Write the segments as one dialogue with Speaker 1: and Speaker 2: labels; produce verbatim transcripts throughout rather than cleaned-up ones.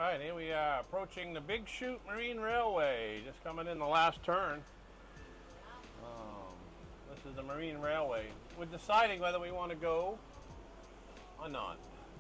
Speaker 1: right, here we are approaching the Big Chute Marine Railway, just coming in the last turn. Um, this is the Marine Railway. We're deciding whether we want to go or not.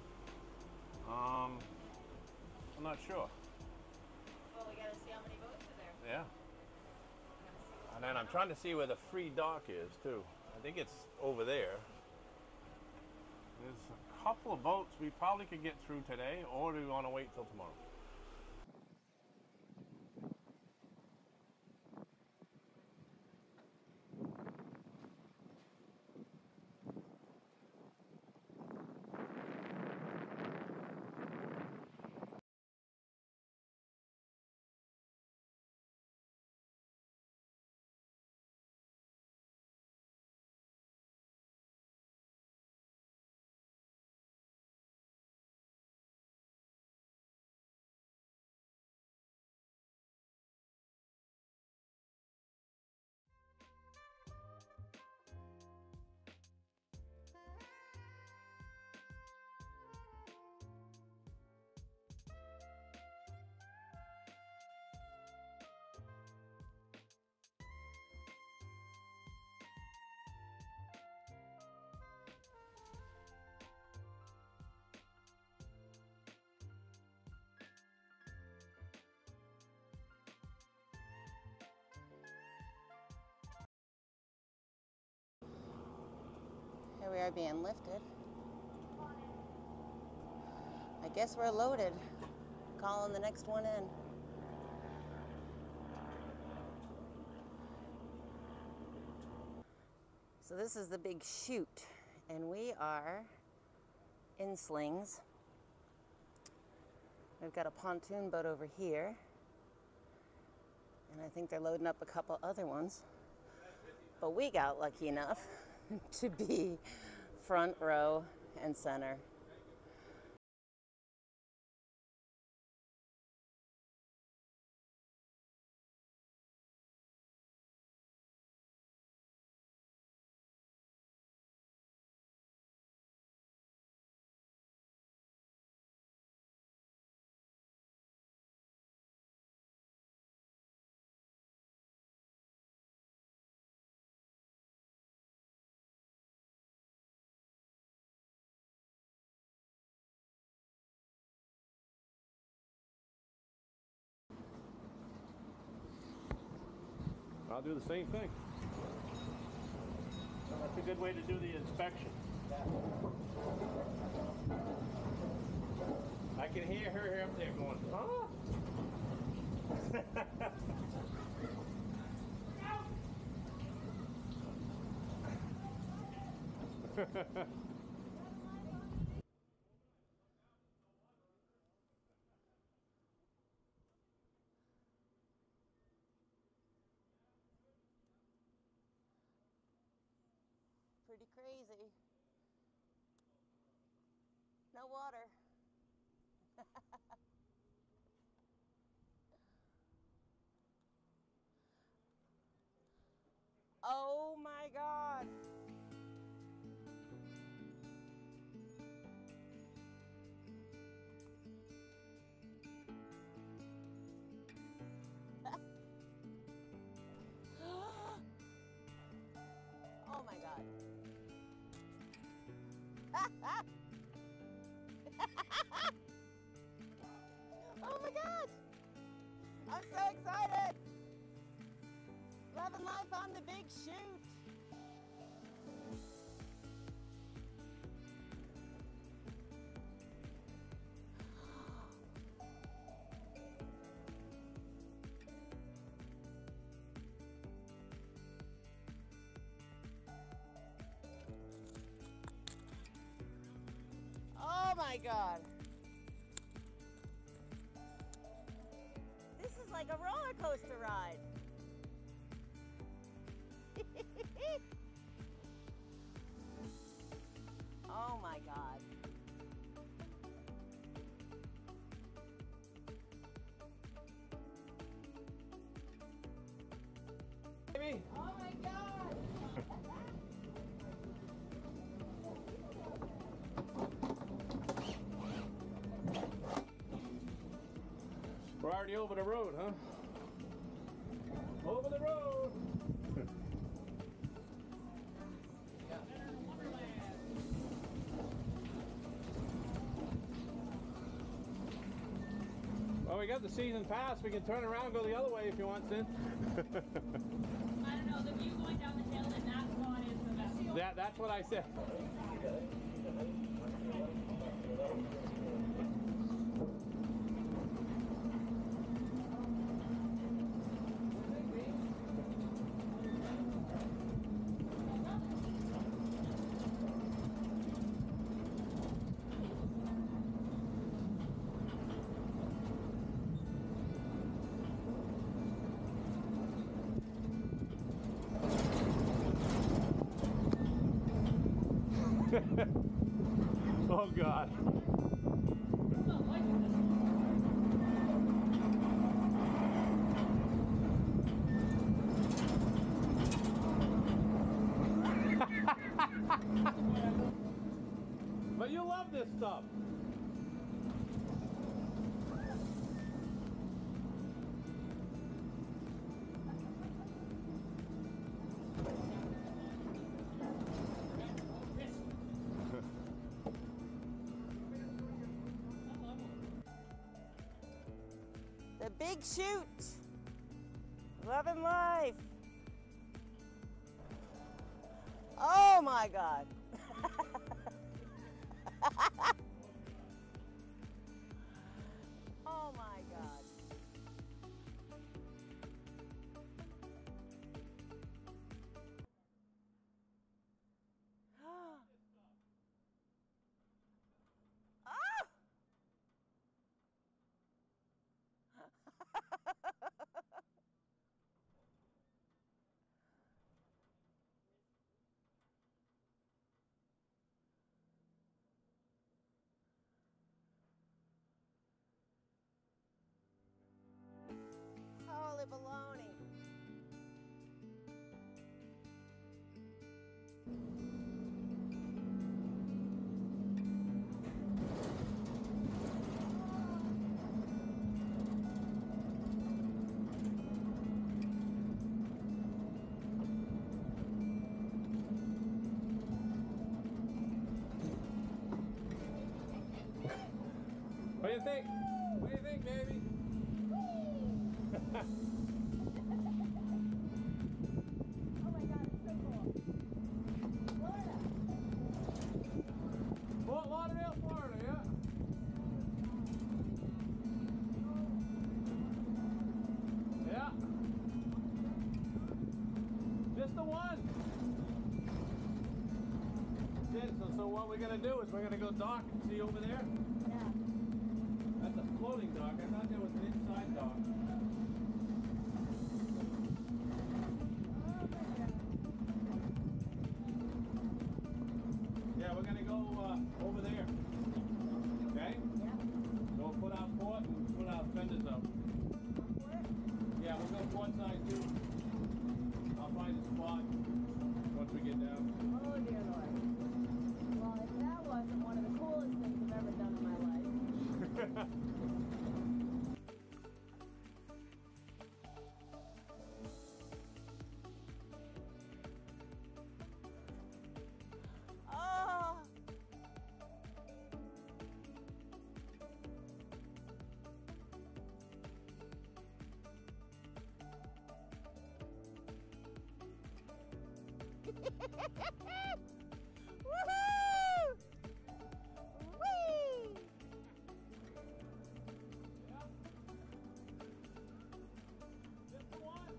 Speaker 1: Um, I'm not sure.
Speaker 2: Well, we gotta see how many boats are there.
Speaker 1: Yeah. And then I'm trying to see where the free dock is too. I think it's over there. There's a couple of boats we probably could get through today, or do we want to wait till tomorrow?
Speaker 2: Here we are being lifted. I guess we're loaded. Calling the next one in. So this is the Big Chute, and we are in Slings. We've got a pontoon boat over here, and I think they're loading up a couple other ones. But we got lucky enough to be front row and center.
Speaker 1: I'll do the same thing. So that's a good way to do the inspection. I can hear her up there going, huh?
Speaker 2: Pretty crazy. No water. Oh my God. Oh my God. Oh my God. I'm so excited. Loving life on the Big Chute. Oh my God. This is like a roller coaster ride. Oh my God.
Speaker 1: Baby.
Speaker 2: Oh my God.
Speaker 1: We're already over the road, huh? Over the road! Well, we got the season pass. We can turn around and go the other way if you want, Sin.
Speaker 3: I don't know, the view going down the hill in that spot is the best.
Speaker 1: That, that's what I said. Oh God. But you love this stuff.
Speaker 2: The Big Chute. Loving life. Oh my God. Oh my God. Ah! Holy baloney.
Speaker 1: What do you think? What do you think, baby?
Speaker 3: Oh my God, it's so cool. Florida.
Speaker 1: Fort Lauderdale, Florida, yeah. Yeah. Just the one. Okay, so, so what we're gonna do is we're gonna go dock and see over there.
Speaker 3: Yeah.
Speaker 1: That's a floating dock. I thought there was an inside dock. Yeah, we're gonna go uh, over there. Okay?
Speaker 3: Yeah.
Speaker 1: So we'll put our port and put our fenders up. Yeah, we'll go port side too. I'll find a spot once we get down.
Speaker 3: Oh dear Lord. Well, if that wasn't one of the coolest things I've ever done in my life.
Speaker 2: Oh. Woohoo! Whee!
Speaker 1: Just the one.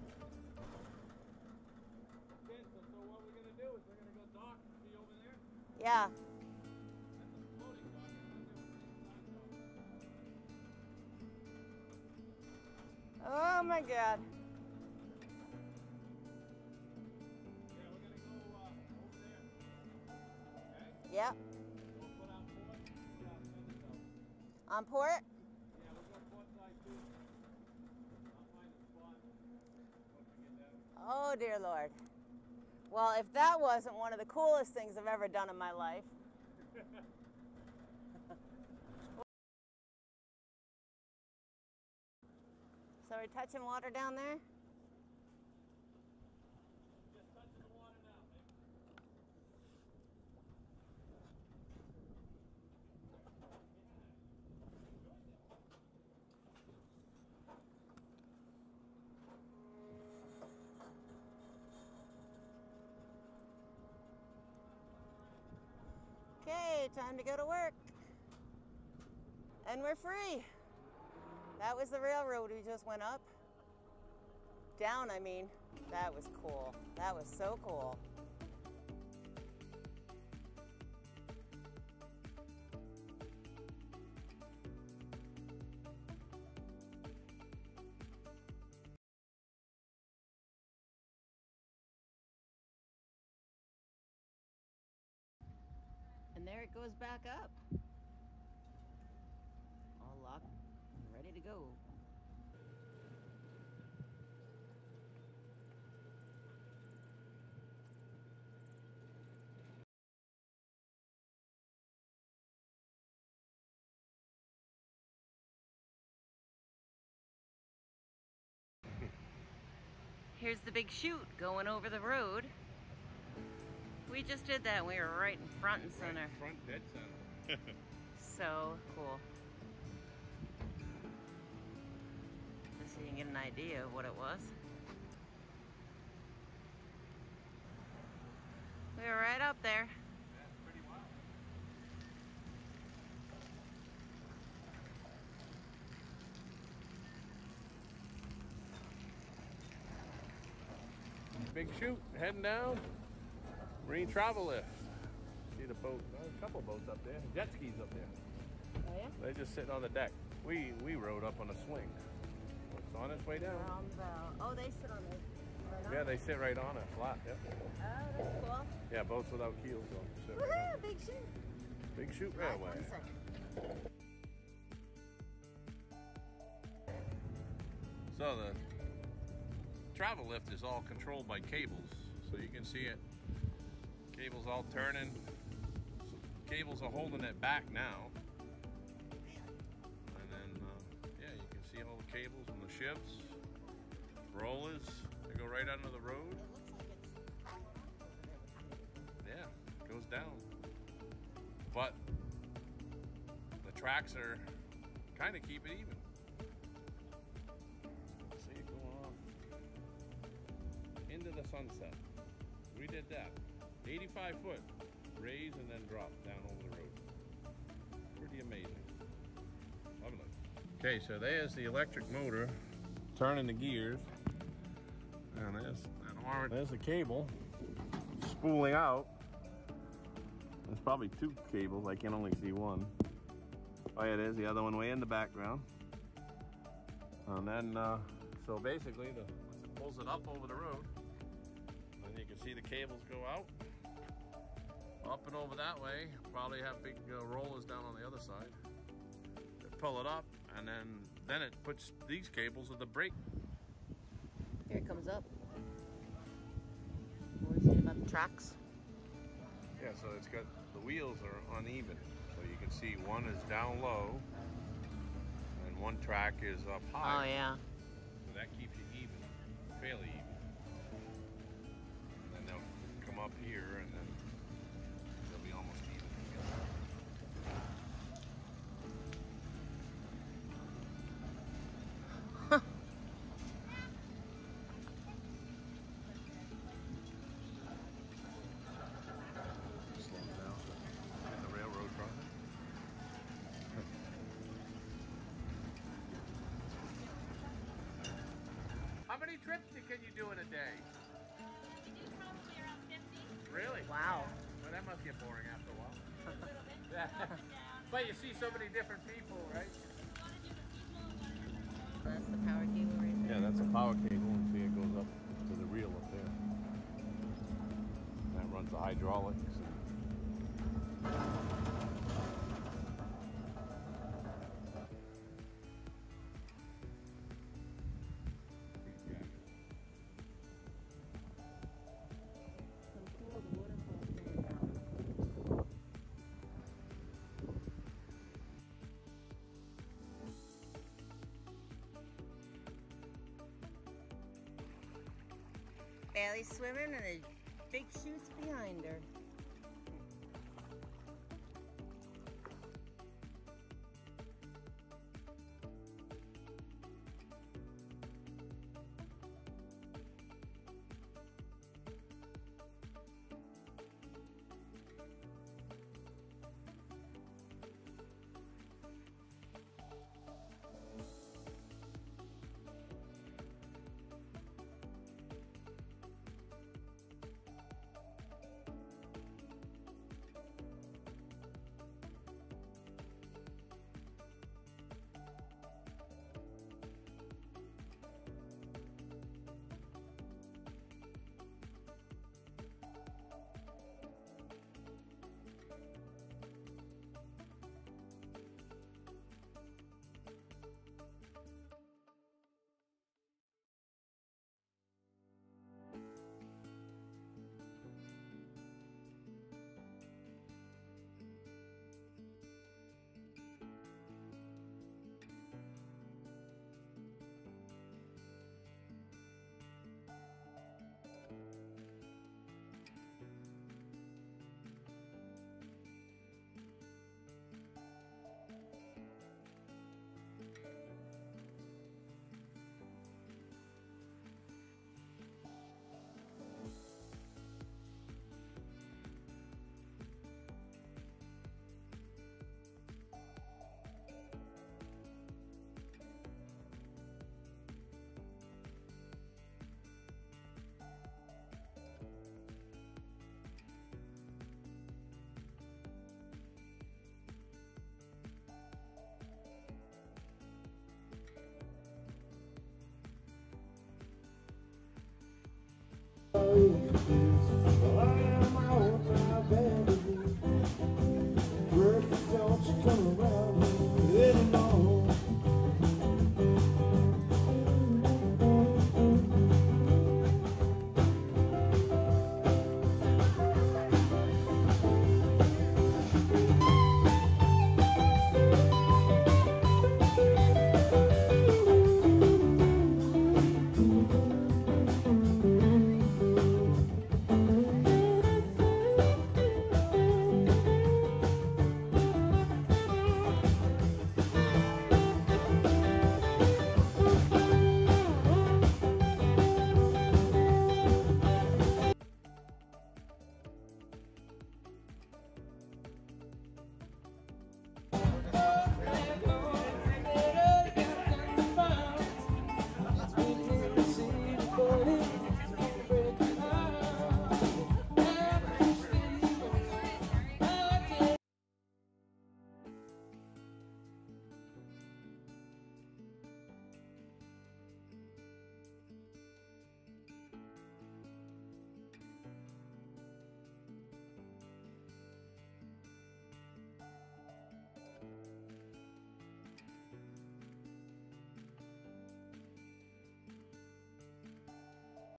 Speaker 1: Okay, so, so what we're gonna do is we're gonna go dock and see over there.
Speaker 2: Yeah.
Speaker 1: That's a floating dock. I thought there was an inside dock.
Speaker 2: Oh my God.
Speaker 1: Yeah, we're gonna go uh, over there. Okay?
Speaker 2: Yep.
Speaker 1: We'll put our port and put our fenders up.
Speaker 2: On port?
Speaker 1: Yeah, we'll go port side too. I'll find a spot once we get down.
Speaker 2: Oh dear Lord. Well, if that wasn't one of the coolest things I've ever done in my life. So we're touching water down there?
Speaker 1: Just touching the water now, baby.
Speaker 2: Okay, time to go to work. And we're free. That was the railroad we just went up. Down, I mean. That was cool. That was so cool. And there it goes back up. All locked and ready to go. Here's the big chute going over the road. We just did that. We were right in front and center.
Speaker 1: Right front dead center.
Speaker 2: So cool. Just so you can get an idea of what it was. We were right up there.
Speaker 1: That's pretty wild. Big chute, heading down. Marine travel lift. See the boat, well, a couple boats up there. Jet skis up there.
Speaker 2: Oh yeah?
Speaker 1: They're just sitting on the deck. We we rode up on a swing. It's on its way down.
Speaker 2: Around the, oh, they sit on it. Right on
Speaker 1: Yeah,
Speaker 2: it?
Speaker 1: they sit right on it, flat. Yeah.
Speaker 2: Oh, that's cool.
Speaker 1: Yeah, boats without keels. Don't sit right on.
Speaker 2: Woohoo! Big chute.
Speaker 1: Big chute
Speaker 2: Right,
Speaker 1: railway.
Speaker 2: one second.
Speaker 1: So the travel lift is all controlled by cables, so you can see it. Cables all turning. So cables are holding it back now. And then, uh, yeah, you can see all the cables and the shifts, rollers. They go right under the road.
Speaker 2: It looks like it's
Speaker 1: Yeah, it goes down. But the tracks are kind of keep it even. See it going off into the sunset. We did that. eighty-five foot, raise and then drop down over the road. Pretty amazing. Lovely. Okay, so there's the electric motor turning the gears. And there's that orange. There's the cable spooling out. There's probably two cables. I can only see one. Oh yeah, there's the other one way in the background. And then, uh, so basically, the once it pulls it up over the road, then you can see the cables go out. Up and over that way, probably have big uh, rollers down on the other side. They pull it up, and then then it puts these cables with the brake.
Speaker 2: Here it comes up. What was it about the tracks?
Speaker 1: Yeah, so it's got, the wheels are uneven. So you can see one is down low, and one track is up high.
Speaker 2: Oh yeah.
Speaker 1: So that keeps you even, fairly even. And then they'll come up here, and then they'll be almost even together. Slow down in the railroad crossing. How many trips can you do in a day?
Speaker 3: We do probably around fifty.
Speaker 1: Really?
Speaker 2: Wow.
Speaker 1: Well, that must get boring after a while.
Speaker 3: A little bit.
Speaker 1: Yeah.
Speaker 3: Up and down.
Speaker 1: But you see so many different people, right?
Speaker 3: A lot of different people, a lot of different stuff.
Speaker 2: That's the power cable right there.
Speaker 1: Yeah, that's a power cable, and see it goes up to the reel up there. That runs the hydraulics.
Speaker 2: So cool, the waterfall stands out. Bailey's swimming and the big chute's behind her.